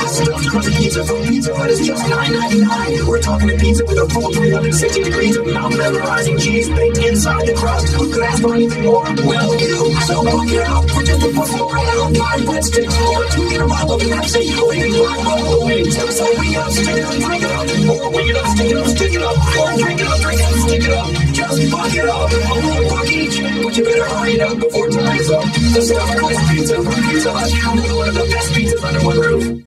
Stuffed crust pizza from Pizza Hut is just $9.99. We're talking a pizza with a full 360 degrees of mouth-memorizing cheese baked inside the crust. Could ask for anything more? Well, you. So look it up for just a $4 5 breadsticks or a 2-liter bottle of Pepsi. Waiting for buffalo wings. So we up, stick it up, drink it up. Or wing it up, stick it up, stick it up. Or drink it up, drink it, stick it up. Just fuck it up. $1 each. But you better hurry it up before time's up. The stuffed crust pizza from Pizza Hut. One of the best pizzas under one roof.